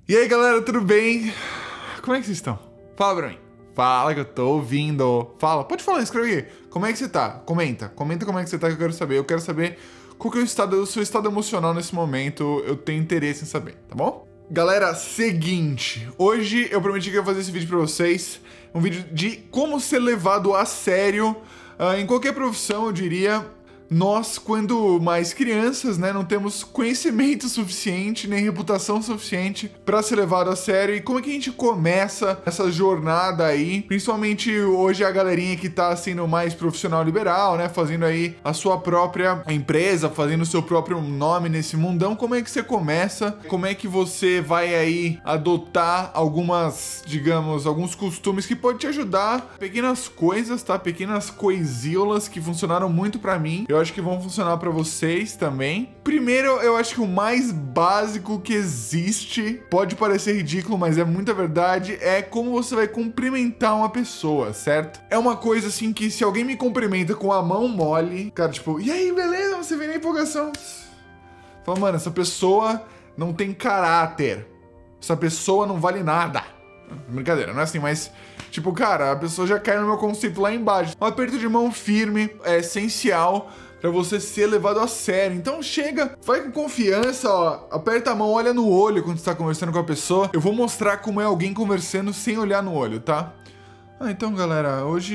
E aí, galera, tudo bem? Como é que vocês estão? Fala pra mim. Fala que eu tô ouvindo. Fala, pode falar, escreve aí. Como é que você tá? Comenta como é que você tá que eu quero saber. Eu quero saber qual que é o seu estado emocional nesse momento. Eu tenho interesse em saber, tá bom? Galera, seguinte. Hoje eu prometi que eu ia fazer esse vídeo pra vocês. Um vídeo de como ser levado a sério em qualquer profissão, eu diria. Nós, quando mais crianças, né, não temos conhecimento suficiente, nem reputação suficiente para ser levado a sério. E como é que a gente começa essa jornada aí? Principalmente hoje a galerinha que tá sendo mais profissional liberal, né, fazendo aí a sua própria empresa, fazendo o seu próprio nome nesse mundão. Como é que você começa? Como é que você vai aí adotar algumas, digamos, alguns costumes que podem te ajudar? Pequenas coisas, tá? Pequenas coisíolas que funcionaram muito para mim. Eu acho que vão funcionar pra vocês também. Primeiro, eu acho que o mais básico que existe, pode parecer ridículo, mas é muita verdade, é como você vai cumprimentar uma pessoa, certo? É uma coisa assim que se alguém me cumprimenta com a mão mole, cara, tipo, e aí, beleza? Você vem na empolgação. Fala, mano, essa pessoa não tem caráter. Essa pessoa não vale nada. Brincadeira, não é assim, mas... Tipo, cara, a pessoa já cai no meu conceito lá embaixo. Um aperto de mão firme é essencial pra você ser levado a sério. Então chega, vai com confiança, ó, aperta a mão, olha no olho quando você tá conversando com a pessoa. Eu vou mostrar como é alguém conversando sem olhar no olho, tá? Então, galera, hoje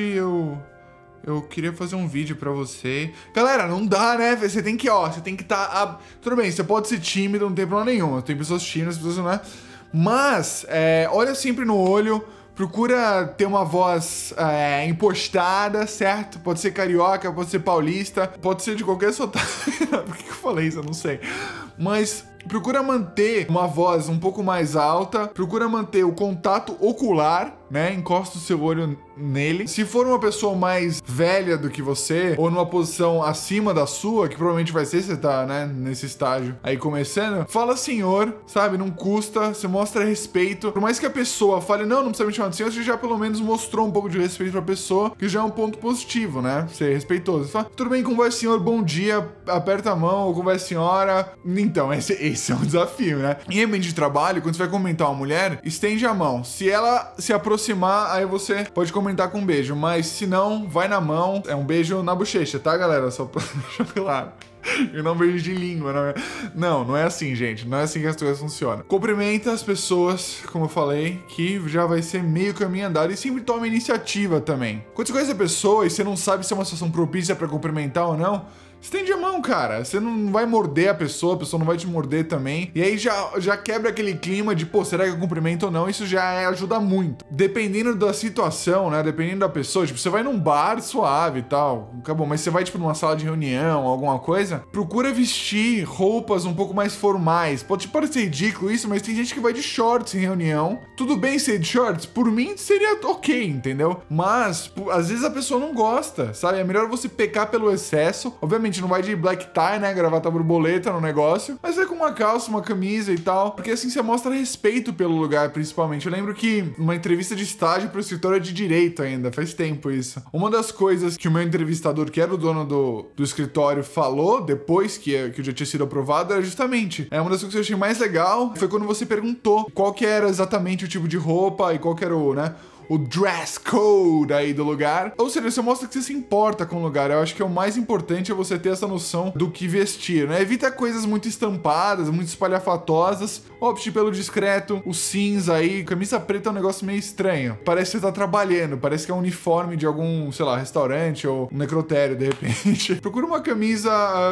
eu queria fazer um vídeo pra você. Galera, não dá, né? Você tem que, você tem que tá... Tudo bem, você pode ser tímido, não tem problema nenhum. Tem pessoas tímidas, pessoas não é. Mas, olha sempre no olho. Procura ter uma voz impostada, certo? Pode ser carioca, pode ser paulista, pode ser de qualquer sotaque. Por que eu falei isso? Eu não sei. Mas procura manter uma voz um pouco mais alta. Procura manter o contato ocular, né? Encosta o seu olho nele. Se for uma pessoa mais velha do que você, ou numa posição acima da sua, que provavelmente vai ser, você tá, né, nesse estágio aí começando, fala senhor, sabe? Não custa, você mostra respeito. Por mais que a pessoa fale, não precisa me chamar de senhor, você já pelo menos mostrou um pouco de respeito pra pessoa, que já é um ponto positivo, né? Ser respeitoso. Você fala, tudo bem, como vai, senhor? Bom dia, aperta a mão, ou como vai, senhora? Então, esse é um desafio, né? Em ambiente de trabalho, quando você vai comentar uma mulher, estende a mão. Se ela se aproximar, aí você pode comentar com um beijo, mas se não, vai na mão. É um beijo na bochecha, tá, galera? Só pra deixar claro. E não um beijo de língua, não é assim, gente. Não é assim que as coisas funcionam. Cumprimenta as pessoas, como eu falei, que já vai ser meio caminho andado. E sempre toma iniciativa também. Quando você conhece a pessoa e você não sabe se é uma situação propícia pra cumprimentar ou não, estende a mão, cara. Você não vai morder a pessoa não vai te morder também. E aí já quebra aquele clima de, pô, será que eu cumprimento ou não? Isso já ajuda muito. Dependendo da situação, né? Dependendo da pessoa, tipo, você vai num bar suave e tal, acabou. Mas você vai, tipo, numa sala de reunião, alguma coisa, procura vestir roupas um pouco mais formais. Pode parecer ridículo isso, mas tem gente que vai de shorts em reunião. Tudo bem ser de shorts? Por mim, seria ok, entendeu? Mas, às vezes a pessoa não gosta, sabe? É melhor você pecar pelo excesso. Obviamente, não vai de black tie, né, gravata borboleta no negócio, mas vai com uma calça, uma camisa e tal, porque assim você mostra respeito pelo lugar, principalmente. Eu lembro que numa entrevista de estágio pro escritório de direito ainda, faz tempo isso. Uma das coisas que o meu entrevistador, que era o dono do escritório, falou depois que eu já tinha sido aprovado, era justamente, uma das coisas que eu achei mais legal foi quando você perguntou qual que era exatamente o tipo de roupa e qual que era o dress code aí do lugar. Ou seja, você mostra que você se importa com o lugar. Eu acho que o mais importante é você ter essa noção do que vestir, né? Evita coisas muito estampadas, muito espalhafatosas. Opte pelo discreto, o cinza aí. Camisa preta é um negócio meio estranho. Parece que você tá trabalhando, parece que é um uniforme de algum, sei lá, restaurante ou um necrotério, de repente. Procura uma camisa,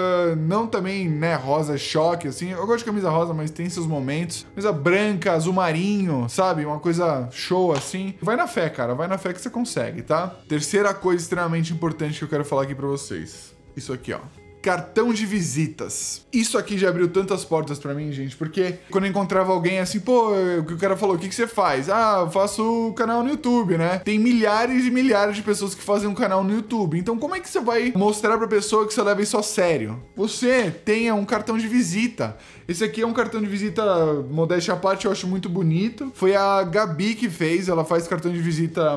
não também, né, rosa choque, assim. Eu gosto de camisa rosa, mas tem seus momentos. Camisa branca, azul marinho, sabe? Uma coisa show, assim. Vai na fé, cara. Vai na fé que você consegue, tá? Terceira coisa extremamente importante que eu quero falar aqui pra vocês. Isso aqui, ó. Cartão de visitas. Isso aqui já abriu tantas portas pra mim, gente, porque quando eu encontrava alguém assim, pô, o cara falou, o que você faz? Ah, eu faço canal no YouTube, né? Tem milhares e milhares de pessoas que fazem um canal no YouTube. Então como é que você vai mostrar pra pessoa que você leva isso a sério? Você tenha um cartão de visita. Esse aqui é um cartão de visita, modéstia à parte, eu acho muito bonito. Foi a Gabi que fez, ela faz cartão de visita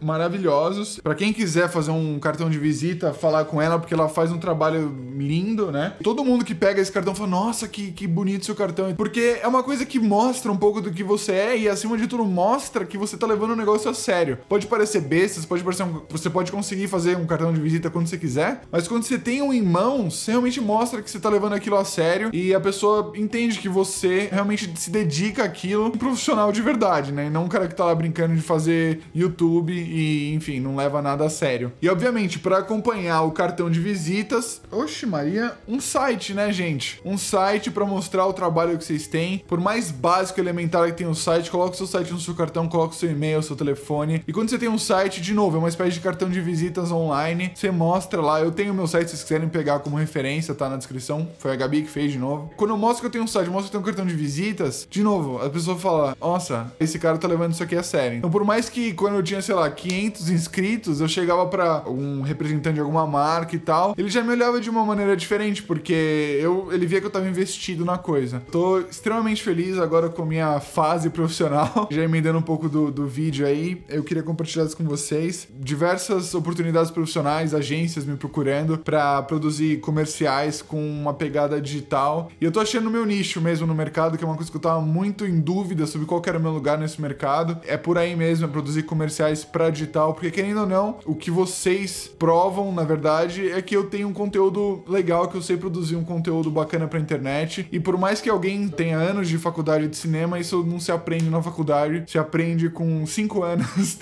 maravilhosos. Pra quem quiser fazer um cartão de visita, falar com ela, porque ela faz um trabalho lindo, né? Todo mundo que pega esse cartão fala, nossa, que bonito seu cartão. Porque é uma coisa que mostra um pouco do que você é e, acima de tudo, mostra que você tá levando o negócio a sério. Pode parecer besta, você pode conseguir fazer um cartão de visita quando você quiser, mas quando você tem um em mãos, você realmente mostra que você tá levando aquilo a sério e a pessoa entende que você realmente se dedica àquilo, um profissional de verdade, né? E não um cara que tá lá brincando de fazer YouTube e, enfim, não leva nada a sério. E, obviamente, para acompanhar o cartão de visitas, oxe Maria, um site, né, gente? Um site para mostrar o trabalho que vocês têm. Por mais básico e elementar que tenha o site, coloca o seu site no seu cartão, coloca o seu e-mail, o seu telefone. E quando você tem um site, de novo, é uma espécie de cartão de visitas online. Você mostra lá, eu tenho meu site, se vocês quiserem pegar como referência, tá na descrição. Foi a Gabi que fez de novo. Quando eu mostro que eu tenho um site, eu mostro que eu tenho um cartão de visitas, de novo, a pessoa fala, nossa, esse cara tá levando isso aqui a sério. Então, por mais que quando eu tinha, sei lá, 500 inscritos, eu chegava pra um representante de alguma marca e tal, ele já me olhava de uma maneira diferente, porque ele via que eu tava investido na coisa. Tô extremamente feliz agora com a minha fase profissional, já emendando um pouco do vídeo aí, eu queria compartilhar isso com vocês. Diversas oportunidades profissionais, agências me procurando pra produzir comerciais com uma pegada digital, e eu tô achando o meu nicho mesmo no mercado, que é uma coisa que eu tava muito em dúvida sobre qual que era o meu lugar nesse mercado. É por aí mesmo, é produzir comerciais pra digital, porque querendo ou não, o que vocês provam, na verdade, é que eu tenho um conteúdo legal, que eu sei produzir um conteúdo bacana pra internet, e por mais que alguém tenha anos de faculdade de cinema, isso não se aprende na faculdade, se aprende com 5 anos,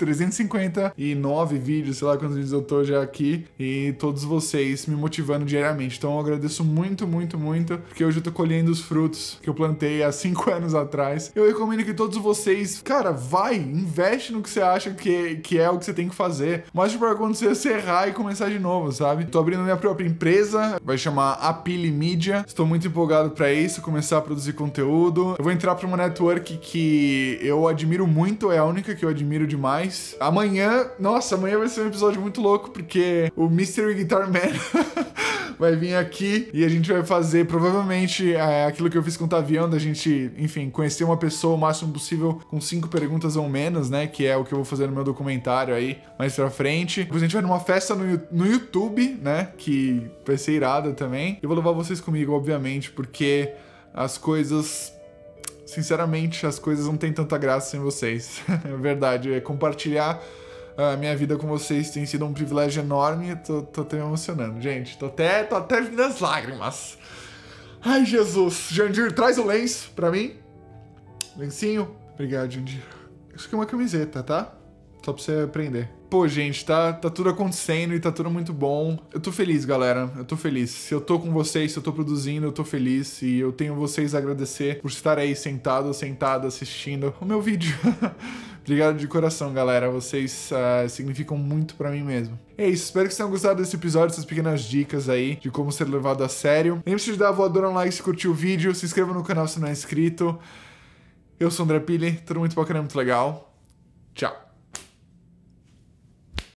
359 vídeos, sei lá quantos vídeos eu tô já aqui, e todos vocês me motivando diariamente. Então eu agradeço muito, muito, muito, porque hoje eu tô colhendo os frutos que eu plantei há 5 anos atrás. Eu recomendo que todos vocês, cara, investe no que você acha que é o que você tem que fazer. Mostre pra acontecer, você errar e começar de novo, sabe? Tô abrindo minha própria empresa, vai chamar Apili Media. Estou muito empolgado pra isso, começar a produzir conteúdo. Eu vou entrar pra uma network que eu admiro muito, é a única que eu admiro demais. Amanhã vai ser um episódio muito louco, porque o Mystery Guitar Man vai vir aqui e a gente vai fazer, provavelmente, aquilo que eu fiz com o Tavião, da gente, enfim, conhecer uma pessoa o máximo possível com 5 perguntas ou menos, né? Que é o que eu vou fazer no meu documentário aí, mais pra frente. Depois a gente vai numa festa no YouTube, né? Que vai ser irada também. Eu vou levar vocês comigo, obviamente, porque as coisas... Sinceramente, as coisas não têm tanta graça sem vocês. É verdade, compartilhar a minha vida com vocês tem sido um privilégio enorme. Tô até me emocionando, gente. Tô até vindo as lágrimas. Ai, Jesus. Jandir, traz o lenço pra mim. Lencinho. Obrigado, Jandir. Isso aqui é uma camiseta, tá? Só pra você aprender. Pô, gente, tá tudo acontecendo e tá tudo muito bom. Eu tô feliz, galera. Eu tô feliz. Se eu tô com vocês, se eu tô produzindo, eu tô feliz. E eu tenho vocês a agradecer por estar aí sentada, assistindo o meu vídeo. Obrigado de coração, galera. Vocês significam muito pra mim mesmo. É isso. Espero que vocês tenham gostado desse episódio, essas pequenas dicas aí de como ser levado a sério. Lembre-se de dar a voadora no like se curtiu o vídeo. Se inscreva no canal se não é inscrito. Eu sou o André Pili. Tudo muito bacana, muito legal. Tchau.